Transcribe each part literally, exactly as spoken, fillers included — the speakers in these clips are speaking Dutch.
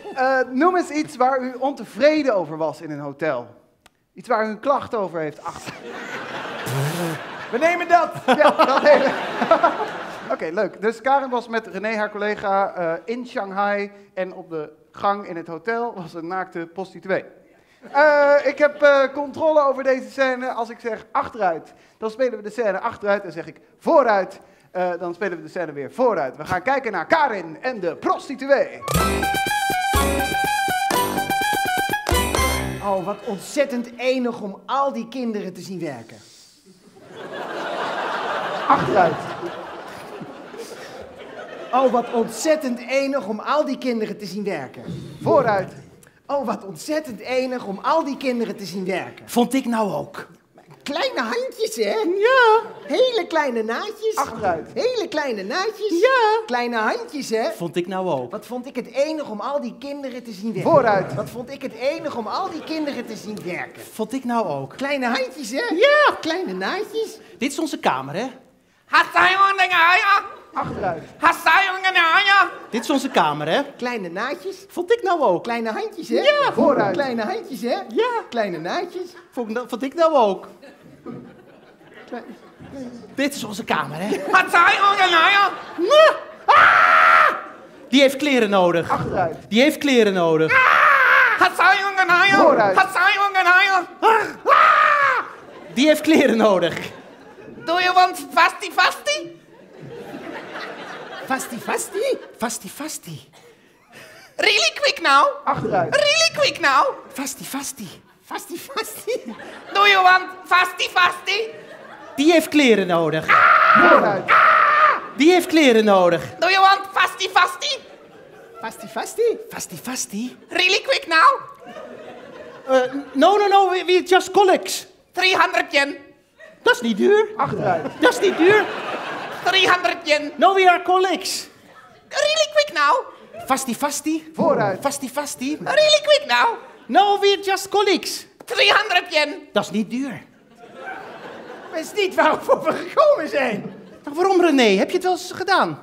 Uh, noem eens iets waar u ontevreden over was in een hotel. Iets waar u een klacht over heeft achter. We nemen dat! Ja, dat nemen Oké, okay, leuk. Dus Karen was met René, haar collega, uh, in Shanghai. En op de gang in het hotel was een naakte prostituee. Uh, ik heb uh, controle over deze scène. Als ik zeg achteruit, dan spelen we de scène achteruit. En zeg ik vooruit, uh, dan spelen we de scène weer vooruit. We gaan kijken naar Karin en de prostituee. Oh, wat ontzettend enig om al die kinderen te zien werken. Achteruit. Oh, wat ontzettend enig om al die kinderen te zien werken. Vooruit. Oh, wat ontzettend enig om al die kinderen te zien werken. Vond ik nou ook. Kleine handjes, hè? Ja. Hele kleine naadjes. Achteruit. Hele kleine naadjes. Ja. Kleine handjes, hè? Vond ik nou ook. Wat vond ik het enig om al die kinderen te zien werken. Vooruit. Wat vond ik het enig om al die kinderen te zien werken. Vond ik nou ook. Kleine handjes, hè? Ja. Kleine naadjes. Dit is onze kamer, hè? Achteruit. Dit is onze kamer, hè? Kleine naadjes. Vond ik nou ook. Kleine handjes, hè? Ja. Vooruit. Kleine handjes, hè? Ja. Kleine naadjes. Vond, vond ik nou ook. Klein... Dit is onze kamer, hè? Ah! Die heeft kleren nodig. Achteruit. Die heeft kleren nodig. Vooruit. Die heeft kleren nodig. Do you want fasty fasty? Fasti, fasti. Fasti, fasti. Really quick now? Achteruit. Really quick now? Fasti, fasti. Fasti, fasti. Do you want fasty fasty? Die heeft kleren nodig. Vooruit. Die heeft kleren nodig. Do you want fasty fasty? Fasti, fasti. Fasti, fasti. Really quick now? Uh, no, no, no, we, we just collects. three hundred yen. Dat is niet duur. Achteruit. Dat is niet duur. three hundred yen. No, we are colleagues. Really quick now? Fasti, fasti. Vooruit. Fasti, fasti. Really quick now? No, we are just colleagues. three hundred yen. Dat is niet duur. Dat is niet waarvoor we gekomen zijn. Nou, waarom, René? Heb je het wel eens gedaan?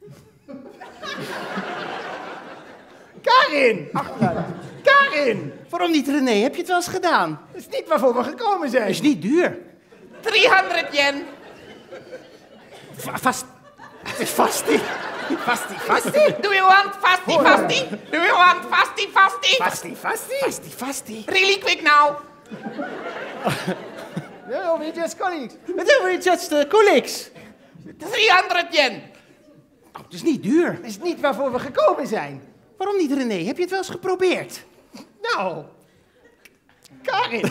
Karin. Achteruit. Karin. Waarom niet, René? Heb je het wel eens gedaan? Dat is niet waarvoor we gekomen zijn. Dat is niet duur. three hundred yen. Va- Vast... Fasti. Fasti, fasti. Do you want fasty fasty? Do you want fasty fasty? Fasti, fasti. Fasti, fasti. Really quick now? No, we just colleagues. But then we just uh, colleagues. three hundred yen. Oh, dat is niet duur. Dat is niet waarvoor we gekomen zijn. Waarom niet, René? Heb je het wel eens geprobeerd? Nou. Karin.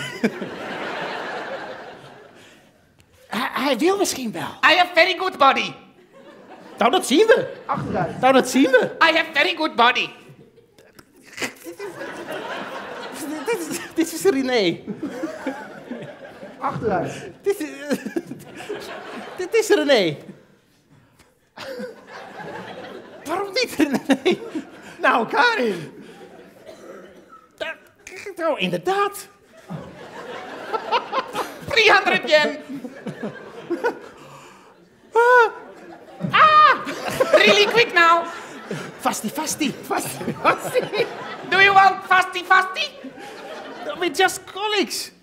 Hij, hij wil misschien wel. I have very good body. Nou, dat zien we. Achteruit. Nou, dat zien we. I have very good body. Dit is, dit is René. Achteruit. Dit is, dit is René. Waarom niet, René? Nou, Karin. Nou, inderdaad. three hundred yen. Ah, Really quick now? Fasti, fasti. Fasti, fasti. Do you want fasty fasty? We just colleagues.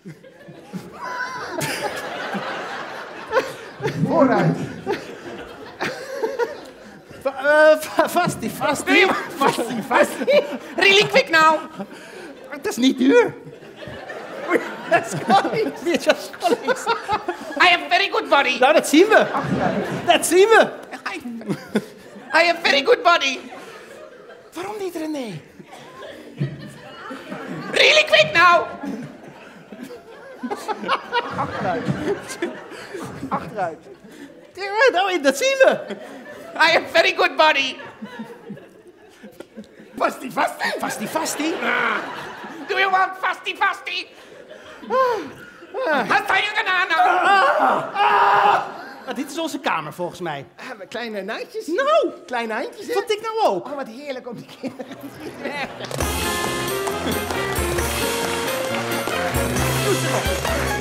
Vooruit. Va- uh, va- Fasti, Do fasti. you want fasty fasty? Really quick now? Dat is niet duur. Let's colleagues. We just colleagues. I have very good body. Nou, dat zien we. Dat zien we. I, I have very good body. Waarom niet, René? Really quick now? Achteruit. Achteruit. Ja, nou, dat zien we. I have very good body. Fasti, fasti. Fasti, fasti. Do you want fasty fasty? Hasayunganana. Ah, dit is onze kamer, volgens mij. Ah, maar kleine naadjes. Nou, Kleine handjes, hè? vond ik nou ook. Oh, wat heerlijk om die kinderen te zien werken. Doe ze nog.